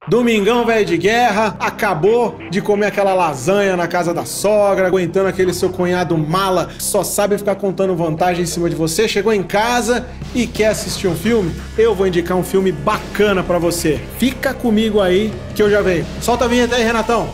Domingão velho de guerra, acabou de comer aquela lasanha na casa da sogra, aguentando aquele seu cunhado mala que só sabe ficar contando vantagem em cima de você, chegou em casa e quer assistir um filme? Eu vou indicar um filme bacana pra você. Fica comigo aí que eu já venho. Solta a vinheta aí, Renatão.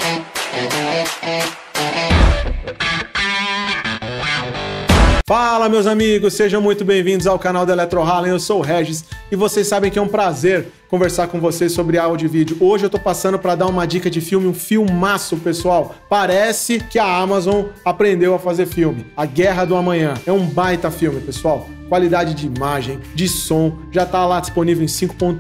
Fala, meus amigos, sejam muito bem-vindos ao canal da Eletro Hallen. Eu sou o Regis e vocês sabem que é um prazer conversar com vocês sobre áudio e vídeo. Hoje eu tô passando para dar uma dica de filme, um filmaço, pessoal. Parece que a Amazon aprendeu a fazer filme. A Guerra do Amanhã. É um baita filme, pessoal. Qualidade de imagem, de som, já tá lá disponível em 5.1,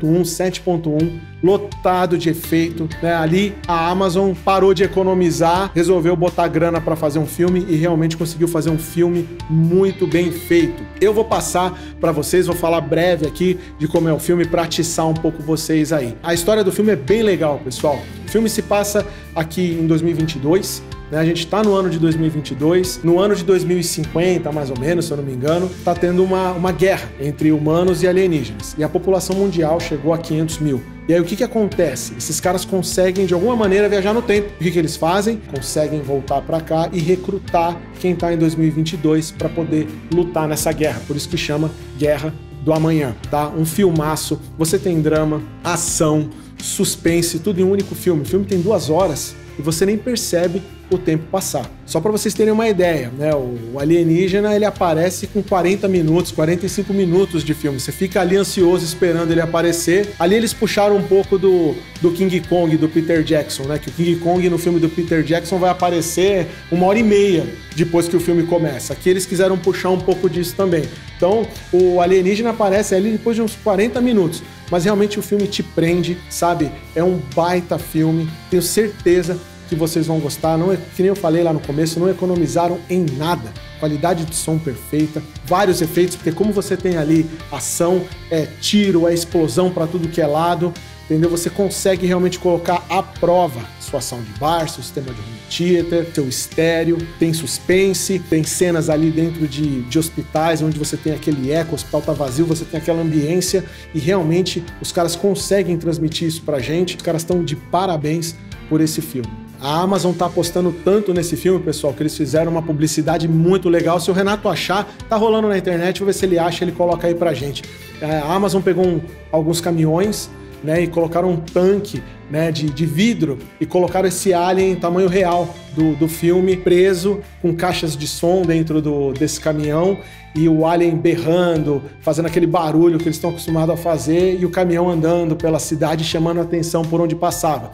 7.1, lotado de efeito, né? Ali a Amazon parou de economizar, resolveu botar grana para fazer um filme e realmente conseguiu fazer um filme muito bem feito. Eu vou passar para vocês, vou falar breve aqui de como é o filme para atiçar um pouco vocês aí. A história do filme é bem legal, pessoal. O filme se passa aqui em 2022, a gente tá no ano de 2022, no ano de 2050, mais ou menos, se eu não me engano, tá tendo uma guerra entre humanos e alienígenas. E a população mundial chegou a 500 mil. E aí o que acontece? Esses caras conseguem, de alguma maneira, viajar no tempo. O que eles fazem? Conseguem voltar pra cá e recrutar quem tá em 2022 para poder lutar nessa guerra. Por isso que chama Guerra do Amanhã, tá? Um filmaço. Você tem drama, ação, suspense, tudo em um único filme. O filme tem 2 horas e você nem percebe o tempo passar. Só para vocês terem uma ideia, né? O alienígena, ele aparece com 40 minutos, 45 minutos de filme. Você fica ali ansioso esperando ele aparecer. Ali eles puxaram um pouco do King Kong, do Peter Jackson, né? Que o King Kong no filme do Peter Jackson vai aparecer 1h30 depois que o filme começa. Aqui eles quiseram puxar um pouco disso também. Então, o alienígena aparece ali depois de uns 40 minutos. Mas realmente o filme te prende, sabe? É um baita filme. Tenho certeza que vocês vão gostar. Não é, que nem eu falei lá no começo, não economizaram em nada. Qualidade de som perfeita, vários efeitos, porque como você tem ali ação, tiro, explosão para tudo que é lado, entendeu? Você consegue realmente colocar à prova sua ação de bar, seu sistema de home theater, seu estéreo, tem suspense, tem cenas ali dentro de hospitais, onde você tem aquele eco, o hospital tá vazio, você tem aquela ambiência, e realmente os caras conseguem transmitir isso pra gente. Os caras estão de parabéns por esse filme. A Amazon tá apostando tanto nesse filme, pessoal, que eles fizeram uma publicidade muito legal. Se o Renato achar, tá rolando na internet, vou ver se ele acha, ele coloca aí pra gente. A Amazon pegou alguns caminhões, né, e colocaram um tanque, né, de vidro e colocaram esse alien em tamanho real do filme preso com caixas de som dentro desse caminhão e o alien berrando, fazendo aquele barulho que eles estão acostumados a fazer e o caminhão andando pela cidade chamando a atenção por onde passava.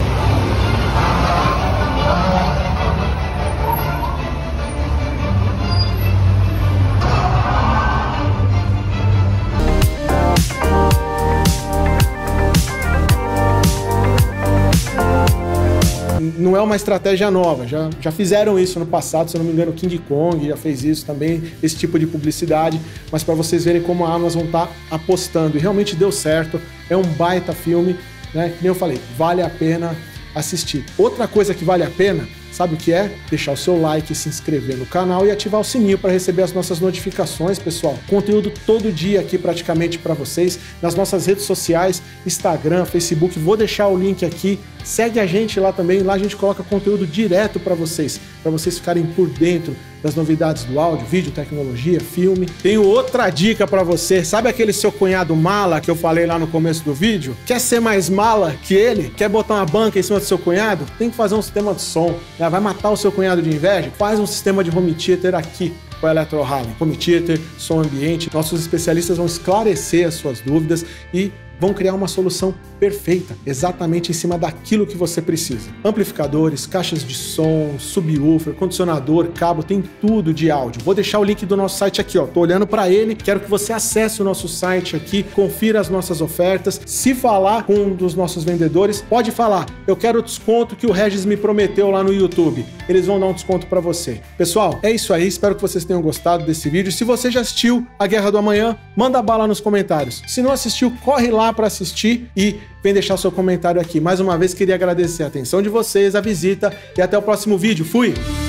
Não é uma estratégia nova, já fizeram isso no passado, se eu não me engano, o King Kong já fez isso também, esse tipo de publicidade, mas para vocês verem como a Amazon tá apostando, e realmente deu certo, é um baita filme, né? Que nem eu falei, vale a pena assistir. Outra coisa que vale a pena, sabe o que é? Deixar o seu like, se inscrever no canal e ativar o sininho para receber as nossas notificações, pessoal. Conteúdo todo dia aqui praticamente para vocês, nas nossas redes sociais, Instagram, Facebook, vou deixar o link aqui. Segue a gente lá também, lá a gente coloca conteúdo direto para vocês ficarem por dentro das novidades do áudio, vídeo, tecnologia, filme. Tenho outra dica para você, sabe aquele seu cunhado mala que eu falei lá no começo do vídeo? Quer ser mais mala que ele? Quer botar uma banca em cima do seu cunhado? Tem que fazer um sistema de som, né? Vai matar o seu cunhado de inveja? Faz um sistema de home theater aqui com a Eletro Hallen. Home theater, som ambiente, nossos especialistas vão esclarecer as suas dúvidas e vão criar uma solução perfeita, exatamente em cima daquilo que você precisa. Amplificadores, caixas de som, subwoofer, condicionador, cabo, tem tudo de áudio. Vou deixar o link do nosso site aqui, ó. Tô olhando para ele, quero que você acesse o nosso site aqui, confira as nossas ofertas. Se falar com um dos nossos vendedores, pode falar, eu quero o desconto que o Regis me prometeu lá no YouTube. Eles vão dar um desconto para você. Pessoal, é isso aí, espero que vocês tenham gostado desse vídeo. Se você já assistiu A Guerra do Amanhã, manda bala nos comentários. Se não assistiu, corre lá para assistir e vem deixar o seu comentário aqui. Mais uma vez, queria agradecer a atenção de vocês, a visita e até o próximo vídeo. Fui!